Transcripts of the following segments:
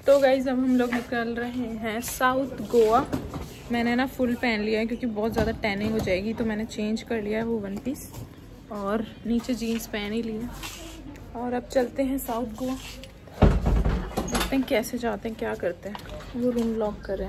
तो गाइज अब हम लोग निकल रहे हैं साउथ गोवा। मैंने ना फुल पहन लिया है क्योंकि बहुत ज़्यादा टैनिंग हो जाएगी, तो मैंने चेंज कर लिया है वो वन पीस और नीचे जीन्स पहन ही लिया। और अब चलते हैं साउथ गोवा, देखते हैं कैसे जाते हैं, क्या करते हैं। वो रूम लॉक करें।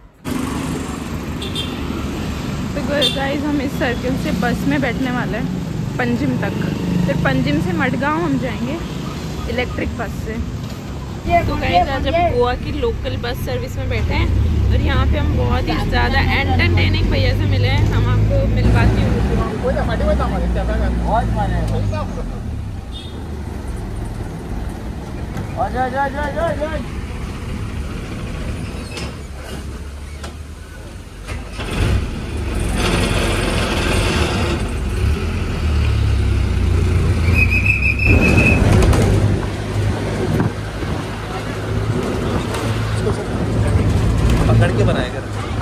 तो गाइज हम इस सर्किल से बस में बैठने वाले हैं पंजिम तक, फिर पंजिम से मडगांव हम जाएंगे इलेक्ट्रिक बस से। तो गाइस आज हम गोवा की लोकल बस सर्विस में बैठे हैं और यहाँ पे हम बहुत ही ज़्यादा एंटरटेनिंग भैया से मिले हैं। हम आपको मिलवाती हूँ। पकड़ के बनाएगा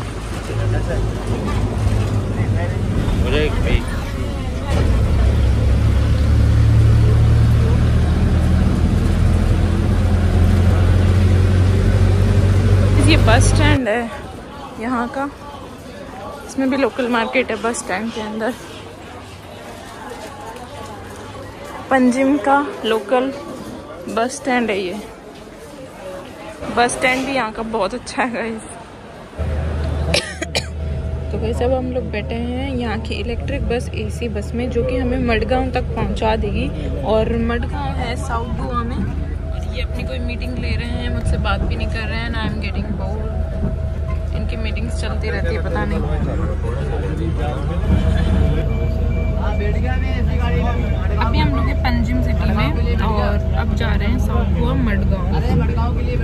ये बस स्टैंड है यहाँ का, इसमें भी लोकल मार्केट है बस स्टैंड के अंदर। पंजिम का लोकल बस स्टैंड है ये। बस स्टैंड भी यहाँ का बहुत अच्छा है गाइस। तो गाइस अब हम लोग बैठे हैं यहाँ की इलेक्ट्रिक बस एसी बस में, जो कि हमें मडगांव तक पहुँचा देगी। और मडगांव है साउथ गोवा में। और ये अपनी कोई मीटिंग ले रहे हैं, मुझसे बात भी नहीं कर रहे हैं। I am getting bored. इनकी मीटिंग्स चलती रहती है, पता नहीं। अभी हम लोग हैं पंजिम सिटी में और अब जा रहे हैं साउथ गोवा मडगांव। मडगांव के लिए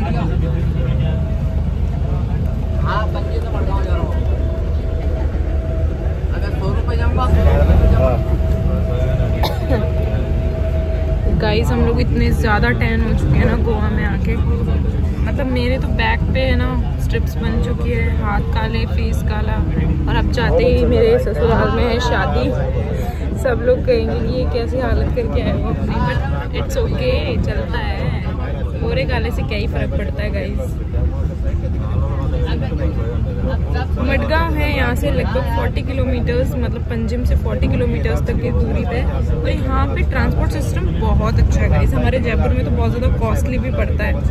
हाँ, पंजिम से मडगांव जा रहा हूँ। अगर 100 रुपये जाऊँगा। गाइस हम लोग इतने ज़्यादा टैन हो चुके हैं ना गोवा में आके, मतलब मेरे तो बैक पे है ना स्ट्रिप्स बन चुकी है, हाथ काले, फेस काला। और अब जाते ही मेरे ससुराल में है शादी, सब लोग कहेंगे कि ये कैसी हालत करके आए हो अपनी, बट इट्स ओके, चलता है। गोरे काले से क्या ही फर्क पड़ता है गाइस। मडगांव है यहाँ से लगभग 40 किलोमीटर्स, मतलब पंजिम से 40 किलोमीटर्स तक की दूरी पे। और यहाँ पे ट्रांसपोर्ट सिस्टम बहुत अच्छा है गाइस। हमारे जयपुर में तो बहुत ज़्यादा कॉस्टली भी पड़ता है।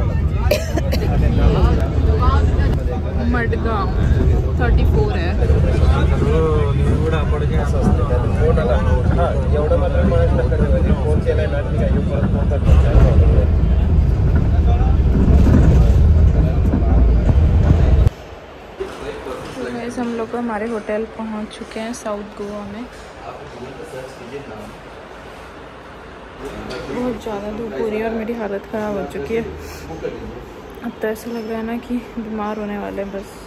मडगांव 34 है। हम लोग हमारे होटल पहुंच चुके हैं साउथ गोवा में। बहुत ज़्यादा धूप हो रही है और मेरी हालत ख़राब हो चुकी है। अब तो ऐसा लग रहा है ना कि बीमार होने वाले हैं बस।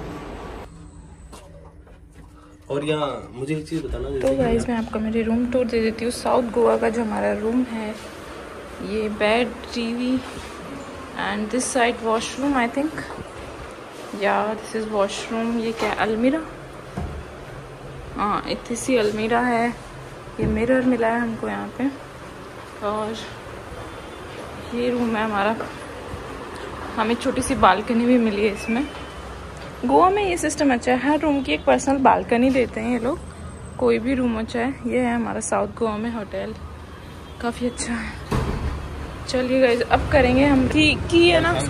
और यहाँ मुझे एक चीज़ बताना। तो गाइस मैं आपको मेरी रूम टूर दे देती हूँ। साउथ गोवा का जो हमारा रूम है, ये bed, TV and this side washroom I think, या दिस इज़ वॉशरूम। ये क्या है, अलमीरा? हाँ, इतनी सी अलमीरा है। ये मिरर मिला है हमको यहाँ पे। और ये रूम है हमारा। हमें छोटी सी बालकनी भी मिली है इसमें। गोवा में ये सिस्टम अच्छा है, हर रूम की एक पर्सनल बालकनी देते हैं ये लोग, कोई भी रूम अच्छा है। ये है हमारा साउथ गोवा में होटल, काफ़ी अच्छा है। चलिए गाइस अब करेंगे हम की है ना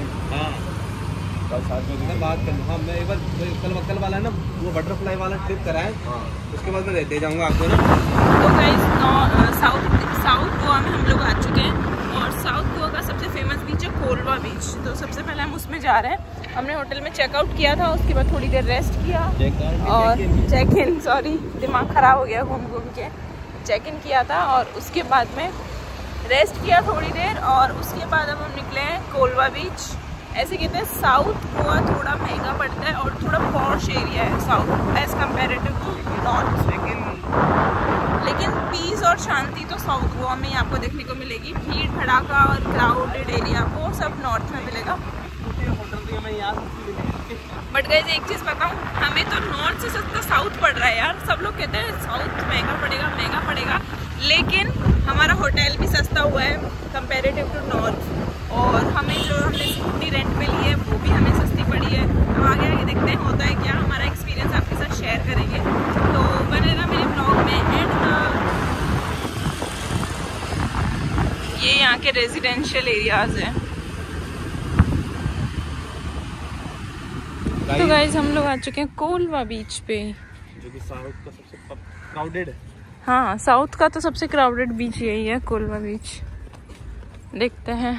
कल साथ में बात कर। हाँ, मैं एक बार कल वाला है ना वो बटरफ्लाई वाला ट्रिप कराए, उसके बाद मैं दे जाऊंगा आपको ना। तो गाइस साउथ गोवा में हम लोग आ चुके हैं और साउथ गोवा का सबसे फेमस बीच है कोलवा बीच। तो सबसे पहले हम उसमें जा रहे हैं। हमने होटल में चेकआउट किया था, उसके बाद थोड़ी देर रेस्ट किया और चेक इन, सॉरी दिमाग ख़राब हो गया घूम घूम के। चेक इन किया था और उसके बाद में रेस्ट किया थोड़ी देर और उसके बाद अब हम निकले हैं कोलवा बीच। ऐसे कहते हैं साउथ गोवा थोड़ा महंगा पड़ता है और थोड़ा पॉश एरिया है south as comparative to north, लेकिन पीस और शांति तो साउथ गोवा में ही आपको देखने को मिलेगी। भीड़ भड़ाका और क्राउडेड एरिया वो सब नॉर्थ में मिलेगा। बट गाइस एक चीज़ बताऊँ, हमें तो नॉर्थ से सस्ता साउथ पड़ रहा है यार। सब लोग कहते हैं साउथ महंगा पड़ेगा, लेकिन हमारा होटल भी सस्ता हुआ है कंपेरेटिव टू नॉर्थ। और हमने ये यहाँ के रेजिडेंशियल एरियाज हैं। तो गाइस हम लोग आ चुके हैं कोलवा बीच पे, जो कि साउथ का सबसे क्राउडेड है। हाँ, साउथ का तो सबसे क्राउडेड बीच यही है, कोलवा बीच। देखते हैं।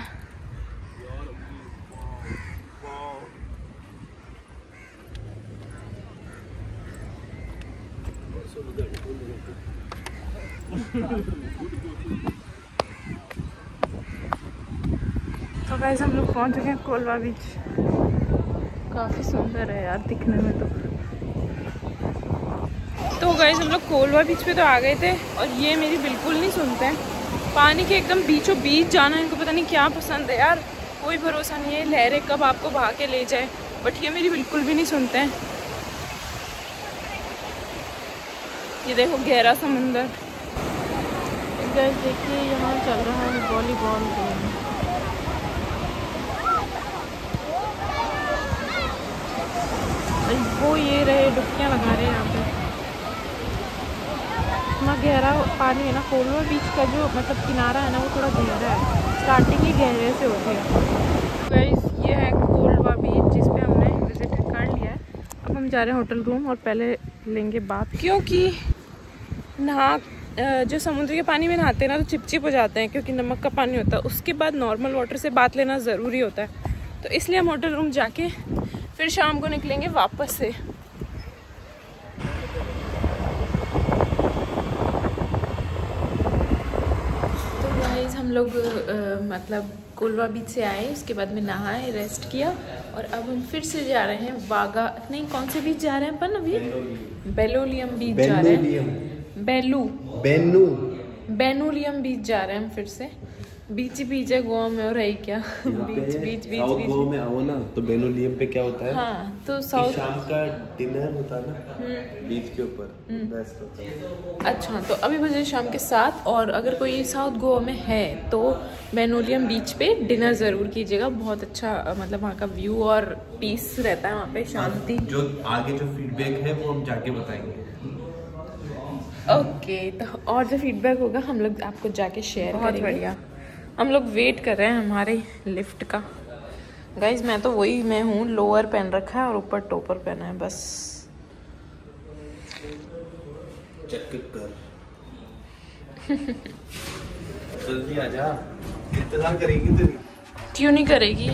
तो गाइस हम लोग पहुंच चुके हैं कोलवा बीच। काफ़ी सुंदर है यार दिखने में तो गाइस हम लोग कोलवा बीच पे तो आ गए थे, और ये मेरी बिल्कुल नहीं सुनते हैं। पानी के एकदम बीचों बीच जाना इनको पता नहीं क्या पसंद है यार, कोई भरोसा नहीं है, लहरें कब आपको बहा के ले जाए। बट ये मेरी बिल्कुल भी नहीं सुनते हैं। ये देखो गहरा समुंदर। गाइस देखिए यहाँ चल रहा है वॉलीबॉल गेम। वो ये रहे डुबकियाँ लगा रहे हैं यहाँ पे। इतना गहरा पानी है ना, कोलवा बीच का जो मतलब किनारा है ना वो थोड़ा गहरा है, स्टार्टिंग ही गहरे से होती है। गाइस ये है कोलवा बीच जिस पे हमने विजिट कर लिया है। अब हम जा रहे हैं होटल रूम और पहले लेंगे बात, क्योंकि जो समुद्र के पानी में नहाते हैं ना तो चिपचिप हो जाते हैं, क्योंकि नमक का पानी होता है। उसके बाद नॉर्मल वाटर से बात लेना ज़रूरी होता है। तो इसलिए हम होटल रूम जाके फिर शाम को निकलेंगे वापस से। तो गाइस हम लोग मतलब कोलवा बीच से आए, उसके बाद में नहाए, रेस्ट किया, और अब हम फिर से जा रहे हैं वागा, नहीं कौन से बीच जा रहे हैं अपन अभी? बेलोलियम बीच जा रहे हैं। बेनोलियम बीच जा रहे हैं हम फिर से। बीच ही बीच है गोवा में, और है क्या बीच गोवा में आओ ना तो बेनोलियम पे क्या होता है? हाँ, तो साउथ शाम का डिनर होता है ना बीच के ऊपर, बेस्ट होता है। अच्छा, तो अभी बजे शाम के 7, और अगर कोई साउथ गोवा में है तो बेनोलियम बीच पे डिनर ज़रूर कीजिएगा। बहुत अच्छा मतलब वहाँ का व्यू और पीस रहता है वहाँ पे, शांति। जो आगे जो फीडबैक है वो हम जाके बताएंगे। ओके, तो और जो फीडबैक होगा हम लोग आपको जाके शेयर करेंगे। बहुत बढ़िया। हम लोग वेट कर रहे हैं हमारे लिफ्ट का। गाइज मैं तो वही मैं हूँ, लोअर पहन रखा है और ऊपर टॉपर पहना है बस। चेक कर जल्दी आ जा, इंतजार करेगी तेरी। क्यों नहीं करेगी?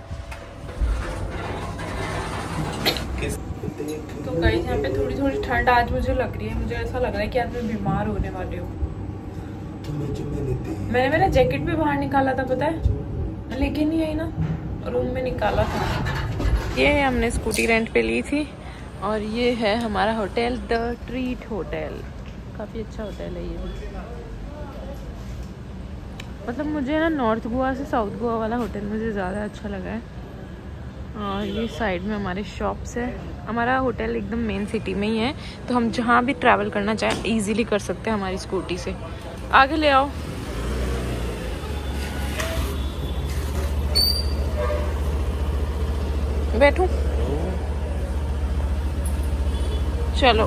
तो गाइस यहाँ पे थोड़ी थोड़ी ठंड आज मुझे लग रही है। मुझे ऐसा लग रहा है कि आज मैं बीमार होने वाली हूँ। मैंने मेरा जैकेट भी बाहर निकाला था पता है, लेकिन यही ना रूम में निकाला था। ये है हमने स्कूटी रेंट पे ली थी, और ये है हमारा होटल द ट्रीट होटल। काफ़ी अच्छा होटल है ये भी। मतलब मुझे ना नॉर्थ गोवा से साउथ गोवा वाला होटल मुझे ज़्यादा अच्छा लगा है। और ये साइड में हमारे शॉप्स है। हमारा होटल एकदम मेन सिटी में ही है, तो हम जहाँ भी ट्रैवल करना चाहें इजीली कर सकते हैं हमारी स्कूटी से। आगे ले आओ। बैठूं? चलो।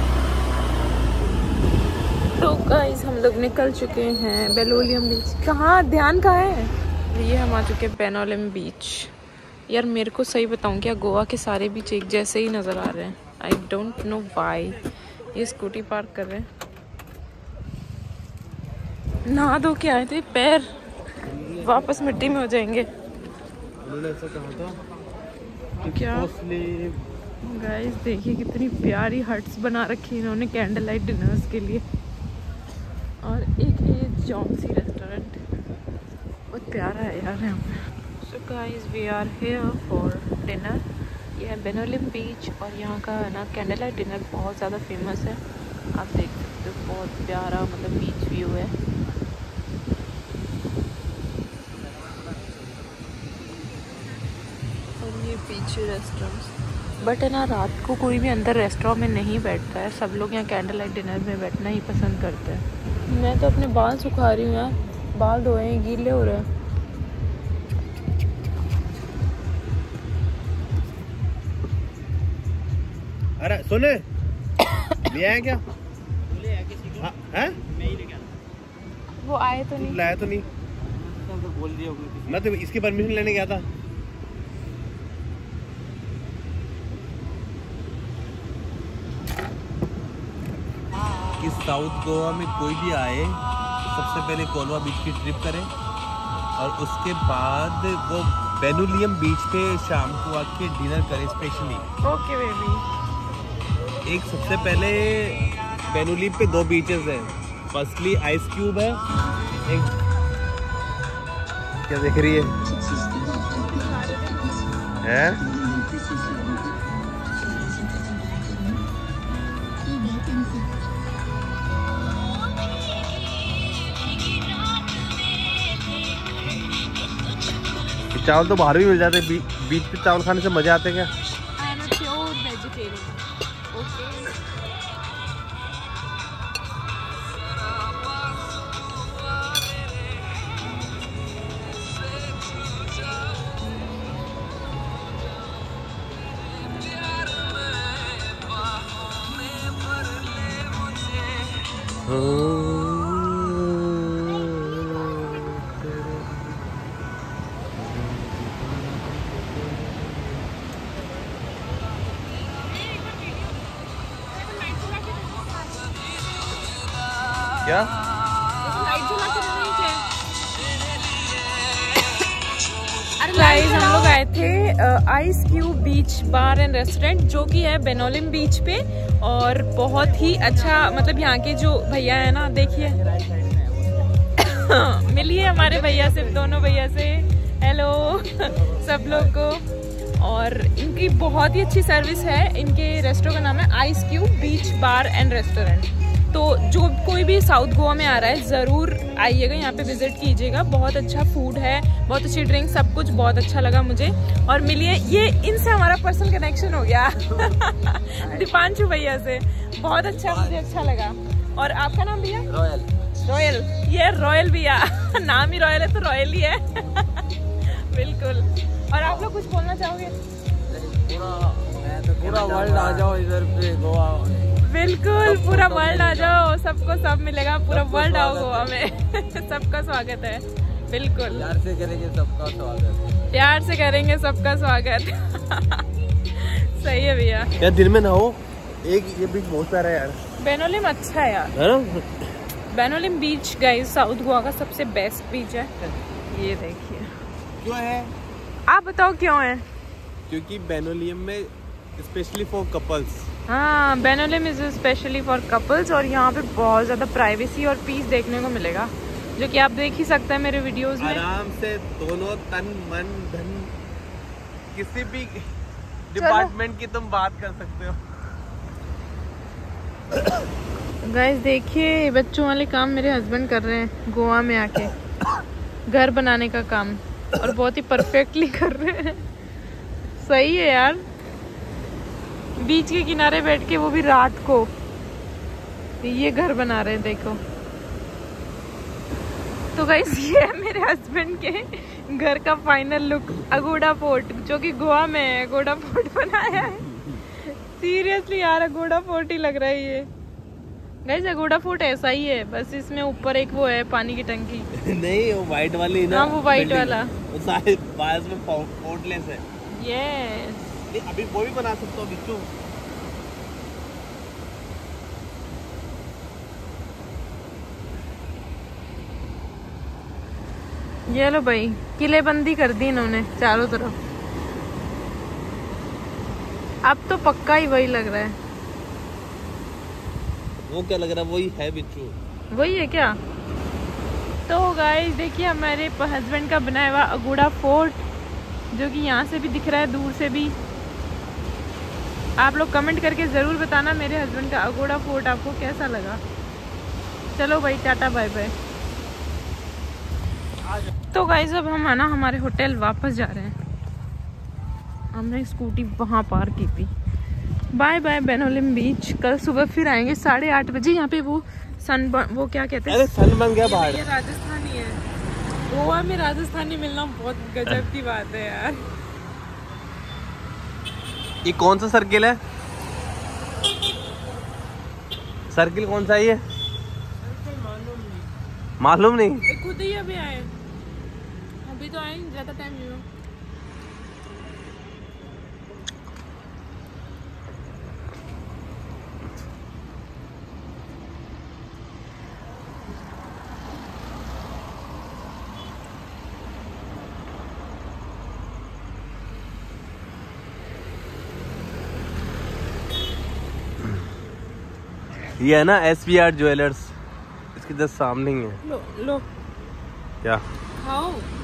तो गाइस हम लोग निकल चुके हैं बेलोलियम बीच। कहाँ ध्यान कहाँ है? ये हम आ चुके हैं बेलोलियम बीच। यार मेरे को सही बताऊं क्या, गोवा के सारे बीच एक जैसे ही नज़र आ रहे हैं। I don't know why. ये स्कूटी पार्क कर रहे हैं। नहा धो के आए थे, पैर वापस मिट्टी में हो जाएंगे। उन्होंने ऐसा कहा था क्या? गाइस देखिए कितनी प्यारी हट्स बना रखी है इन्होंने कैंडल लाइट डिनर्स के लिए। और एक है जॉन्सी रेस्टोरेंट, बहुत प्यारा है यार यहाँ पे। So guys we are here for dinner. ये है बेनोलिम बीच, और यहाँ का ना कैंडल लाइट डिनर बहुत ज़्यादा फेमस है। आप देख सकते हो बहुत प्यारा मतलब बीच व्यू है। और ये पीछे रेस्टोरेंट्स, बट है ना रात को कोई भी अंदर रेस्टोरेंट में नहीं बैठता है। सब लोग यहाँ कैंडल लाइट डिनर में बैठना ही पसंद करते हैं। मैं तो अपने बाल सुखा रही हूँ यार, बाल धोए हैं, गीले हो रहे हैं। अरे सुने ले आया क्या? ले आया किसी को? हैं? मैं ही लेके आया। वो आए तो नहीं? लाया तो नहीं? तो बोल दिया होगा। मैं तो इसकी परमिशन लेने गया था। कि साउथ गोवा में कोई भी आए सबसे पहले कोलवा बीच की ट्रिप करें और उसके बाद वो बेनुलियम बीच पे शाम को आके डिनर करें स्पेशली। Okay baby. एक सबसे पहले बेनुलियम पे 2 बीचेस हैं। फर्स्टली आइस क्यूब है, एक क्या देख रही है? चावल तो बाहर भी मिल जाते हैं, बीच पे चावल खाने से मजे आते हैं क्या? I am a pure vegetarian. Okay. क्या? गाइस हम लोग आए थे ice cube beach bar and restaurant, जो कि है बेनोलिम बीच पे, और बहुत ही अच्छा, मतलब यहाँ के जो भैया है ना, देखिए मिलिए हमारे भैया से, दोनों भैया से हेलो सब लोग को। और इनकी बहुत ही अच्छी सर्विस है। इनके रेस्टोरेंट का नाम है ice cube beach bar and restaurant. तो जो कोई भी साउथ गोवा में आ रहा है ज़रूर आइएगा, यहाँ पे विजिट कीजिएगा। बहुत अच्छा फूड है, बहुत अच्छी ड्रिंक, सब कुछ बहुत अच्छा लगा मुझे। और मिलिए, ये इनसे हमारा पर्सनल कनेक्शन हो गया दीपांशु भैया से, बहुत अच्छा, मुझे अच्छा लगा। और आपका नाम भैया? रॉयल। रॉयल, ये रॉयल भैया नाम ही रॉयल है तो रॉयल ही है बिल्कुल। और आप लोग कुछ बोलना चाहोगे? पूरा वर्ल्ड आ जाओ इधर पे गोवा। बिल्कुल, पूरा वर्ल्ड आ जाओ, सबको सब मिलेगा, पूरा वर्ल्ड आओ गोवा में सबका स्वागत है। बिल्कुल, प्यार से करेंगे सबका स्वागत। प्यार से करेंगे सबका स्वागत सही है भैया। यार दिन में ना हो, एक ये बीच बहुत प्यारा है यार। बेनोलिम अच्छा है यार, है ना? Benaulim beach guys south Goa का सबसे बेस्ट बीच है। ये देखिए। क्यों है? आप बताओ क्यों है? क्योंकि बेनोलियम में स्पेशली फॉर कपल्स। हाँ, Benaulim is specially for couples, और यहाँ पे बहुत ज्यादा प्राइवेसी और पीस देखने को मिलेगा, जो कि आप देख ही सकते हैं मेरे वीडियोस में। आराम से दोनों तन मन धन किसी भी डिपार्टमेंट की तुम बात कर सकते हो। गाइस देखिए, बच्चों वाले काम मेरे हस्बैंड कर रहे हैं गोवा में आके, घर बनाने का काम, और बहुत ही परफेक्टली कर रहे हैं। सही है यार, बीच के किनारे बैठ के, वो भी रात को, ये घर बना रहे हैं देखो। तो गाइस ये है मेरे हस्बैंड के घर का फाइनल लुक, अगोड़ा फोर्ट, जो कि गोवा में है। अगोड़ा फोर्ट बनाया है, सीरियसली यार अगोड़ा फोर्ट ही लग रहा है ये। गाइस अगोड़ा फोर्ट ऐसा ही है, बस इसमें ऊपर एक वो है पानी की टंकी नहीं, वो व्हाइट वाली ना। हाँ, वो व्हाइट वाला, वो सारे बायस में पोर्टलेस है। यस। अभी वो भी बना सकते हो बिच्छू। ये लो भाई, किलेबंदी कर दी इन्होंने चारों तरफ। अब तो पक्का ही वही लग रहा है। वो क्या लग रहा है? वही है बिच्छू। वही है क्या? तो गाइस देखिए, हमारे हस्बैंड का बनाया हुआ अगोड़ा फोर्ट, जो कि यहाँ से भी दिख रहा है, दूर से भी। आप लोग कमेंट करके ज़रूर बताना मेरे हस्बैंड का अगोड़ा फोर्ट आपको कैसा लगा। चलो भाई, टाटा बाय बाय। तो गाइस अब हम है ना हमारे होटल वापस जा रहे हैं। हमने स्कूटी वहाँ पार्क की थी। Bye bye Benaulim beach. कल सुबह फिर आएंगे 8:30 बजे। यहाँ पे वो वो क्या कहते हैं? अरे सन बन गया बाहर। ये राजस्थानी है। गोवा में राजस्थानी मिलना बहुत गजब की बात है यार। ये कौन सा सर्किल है? सर्किल कौन सा है ये? मालूम नहीं। खुद ही अभी आए। अभी तो आए ज़्यादा टाइम नहीं हुआ। ये है ना SVR ज्वेलर्स, इसके जस्ट सामने ही है। लो क्या खाओ।